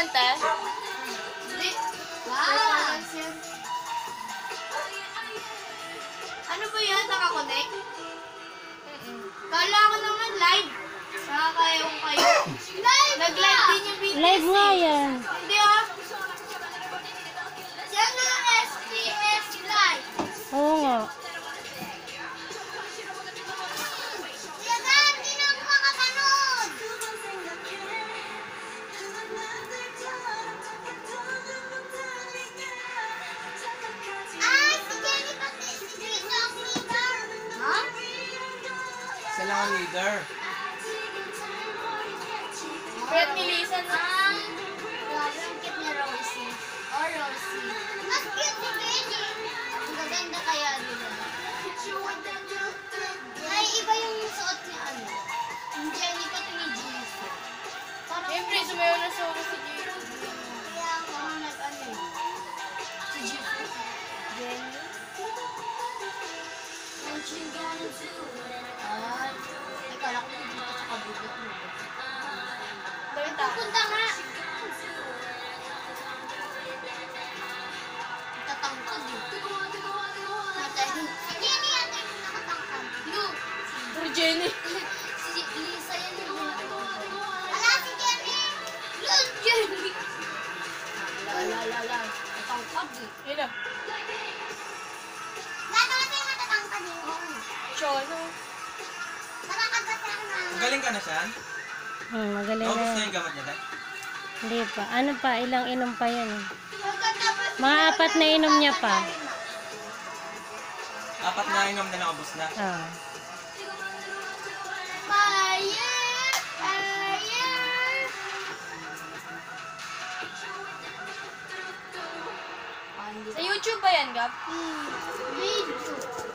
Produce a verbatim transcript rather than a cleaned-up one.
yan, te? Hindi. Wow! Ano ba yan? Nakakonect? Kala ko naman live. Nakakayaw kayo. Live! Nag-live din yung video. Live nga yan. Hindi ah. Yan na S T S live. Oo nga. Kaya hindi na ako makapanood. Ah, si Jenny pati. Si Jenny ang leader. Ha? Isa lang ang leader. Fred ni Lisa na. Ah, grabe ang cute ni Rosie. Oh, Rosie. Mas cute si Jenny. Ang gaganda kaya nila. Ay, iba yung suot ni ano. Yung Jenny pati ni Jesus. Parang Siyempre, sumayaw na solo si Gio. kaya parang nag-ano eh. Si Jesus. Jenny. Ay, ay kala ko dito sa kabubot mo. Dawit ta. Punta nga. Tatangkad eh. Natay- Si Jenny yata yung nakatangkad. No. Pero Jenny. Si Lisa yan yung Ala, si Jenny! Yun, Jenny! La, la, la, la. Tatangkad eh. Yun na. Lahat naman tayo matatangkad eh. Chono. Matangkad ba siya na? Magaling ka na siya? Hmm, magaling na Naubos na yan. yung gamot niya, Day? Hindi pa. Ano pa? Ilang inom pa yan eh. Pagkatapos Mga yun, apat na inom niya pa. Apat na ingam na naubos na. Ah. Fire! Fire! Sa YouTube ba yan, Gab? Hmm, video.